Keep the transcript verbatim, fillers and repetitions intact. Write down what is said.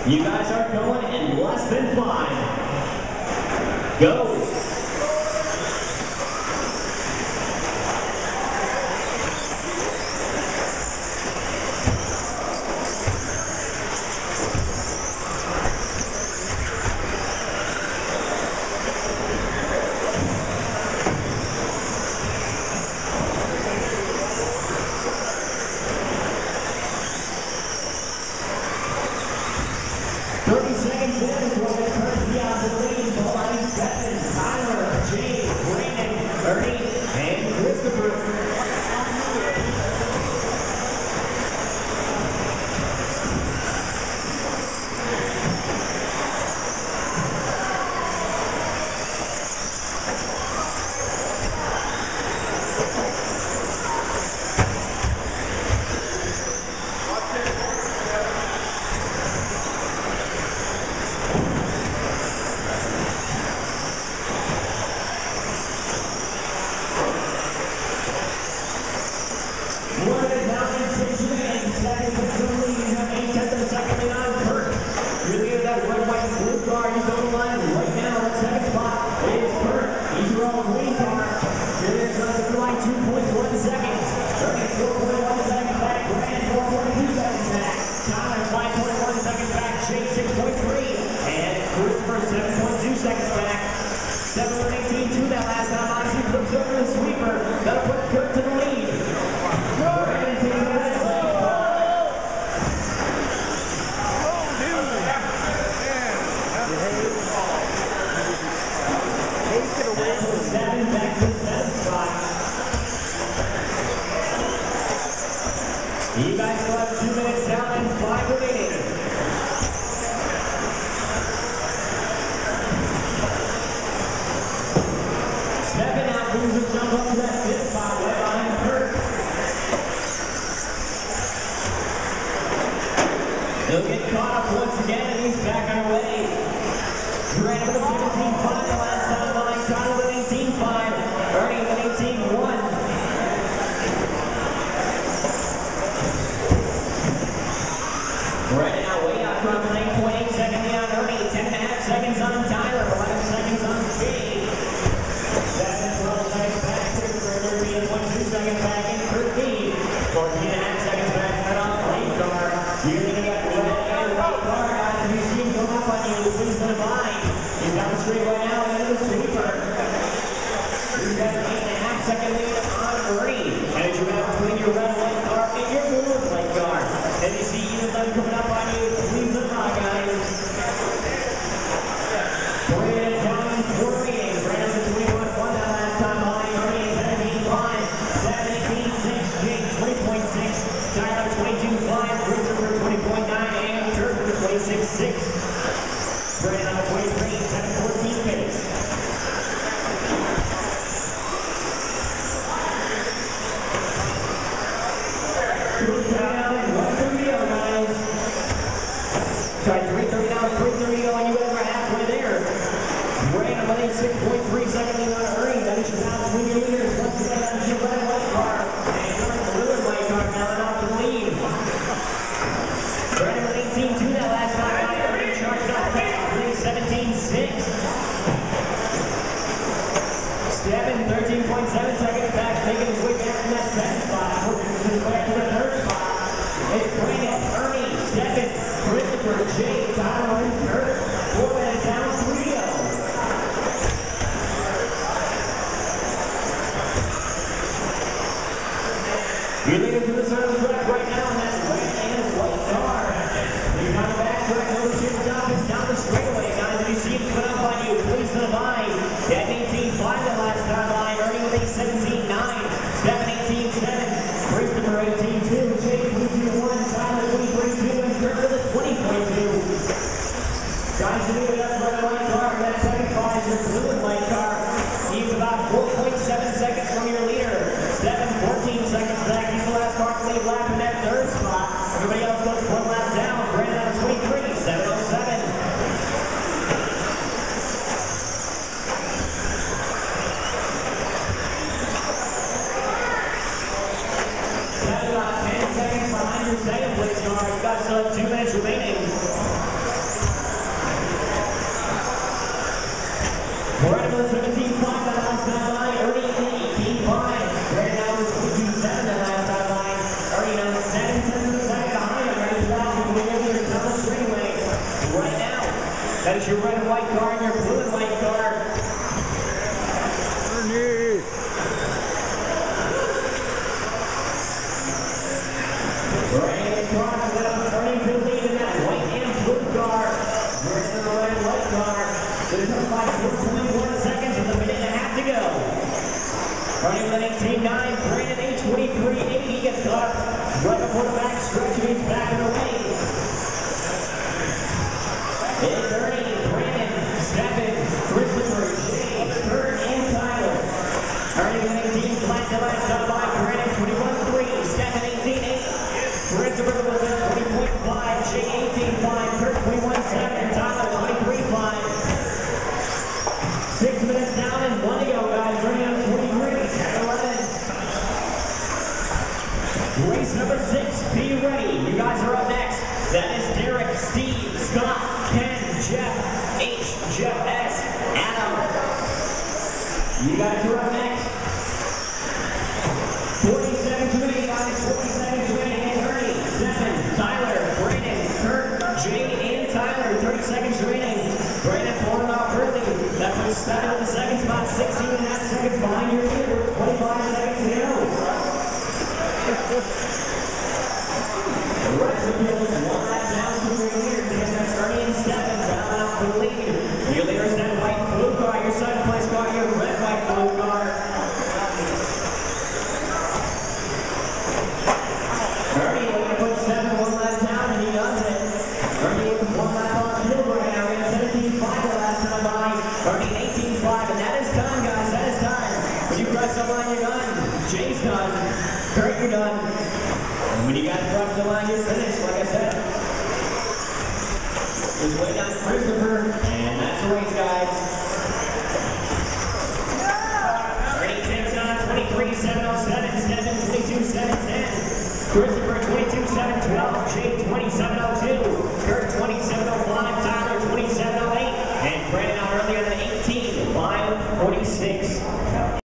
You guys are going in less than five. Go. thirty seconds in is what it turns the opposite behind seven. Tyler, James, Brandon, Ernie, and Christopher. You guys still have two minutes down and five remaining. Stepping out, moves himself up to that fifth spot, right behind Kurt. He'll get caught up once again, and he's back on the way. Brandon with a seventeen five the last time line, Tyler with eighteen five, Ernie with eighteen one. Right now, way out from nine point eight seconds on Ernie, ten and a half seconds on Tyler, eleven seconds on Jay. seven, twelve seconds back to Ernie, and one, two seconds back in Kirby. fourteen and a half seconds back right off lane car. You're going to get red and white car out of your seat going up on you. Please don't mind. He's got the straight right now into the sweeper. You've got an eight and a half second lead on Ernie. As you're out between your red and white car and your blue and white car. And you see even them coming up on you. Please don't mind, guys. Brandon down in four meetings. Brandon's at twenty-one one that last time behind Ernie. seventeen five, seventeen six, Jake twenty point six, Tyler twenty-two five, Christopher twenty point nine, and Kurt for twenty-six six. Brandon on twenty-three, seven fourteen pace. Good down, one thirty guys. Try three thirty down, three thirty on you over halfway there. Brandon with a six point three second lead on Ernie. That is your down between your leaders. Once again, that is your red and white car. And you're in the blue and white car now off the lead. Brandon with eighteen two that last time on Ernie. Charged up fast, seventeen six. Stebbin, thirteen point seven seconds back, making his way back from that tenth spot. Working his way to the third spot. It's Brandon, Ernie, Stebbin, Christopher, Jay, Tyler, and Kurt. Four minutes down, three to go. You're leading to the center of the track right now in that red and white car. You're on the back track, over to the top, it's down the straightaway. Guys, if you see him coming up on you, please to the line. At eighteen five the last time line, Ernie with a seventeen nine, Stephen eighteen seven, Christopher eighteen two, Jake twenty-two one, Tyler twenty point two, and Kurt with a twenty point two. That's your red and white car and your blue and white car. Ernie. Brandon Cross is up, turning to lead in that white and blue car. Brandon the red and white car. There's up by four point one seconds with a minute and a half to go. Running with eighteen nine, Brandon eight twenty-three eighty gets caught right before the back stretch. He's back in the lane. It's Ernie, Brandon, Stephen, Christopher, Jay, Kurt, and Tyler. Ernie with eighteen, flat to last up by Brandon twenty-one three, Stephen eighteen eight, Christopher with twenty point five, Jay eighteen five, Kurt twenty-one seven, and Tyler twenty-three five. Six minutes down and one to go, guys. Running on twenty-three, eleven. Race number six, be ready. You guys are up next. That is Derek, Steve, Scott, Ken, Jeff, H, Jeff S, Adam. You guys are up next. forty seconds remaining, guys. forty seconds remaining. Ernie, Stephen, Tyler, Brandon, Kurt, Jay, and Tyler. thirty seconds remaining. Brandon pulling off early. That puts Stephen in the second spot. sixteen and a half seconds behind your leader. twenty-five seconds to go. The rest of the field is one lap down to your leader. That's Ernie and Stephen round out for the lead. Your leader is that white and blue car. Your second place car, your red, white, blue car. Ernie looking to put Stephen one lap down, and he does it. Ernie with one lap on field right now. We have seventeen five the last time by. Ernie eighteen five, and that is time, guys. That is time. When you press the line, you're done. Jay's done. Kurt, you're done. And when you guys cross the line, you're finished, like I said. Just wait on Christopher, and that's the race, guys.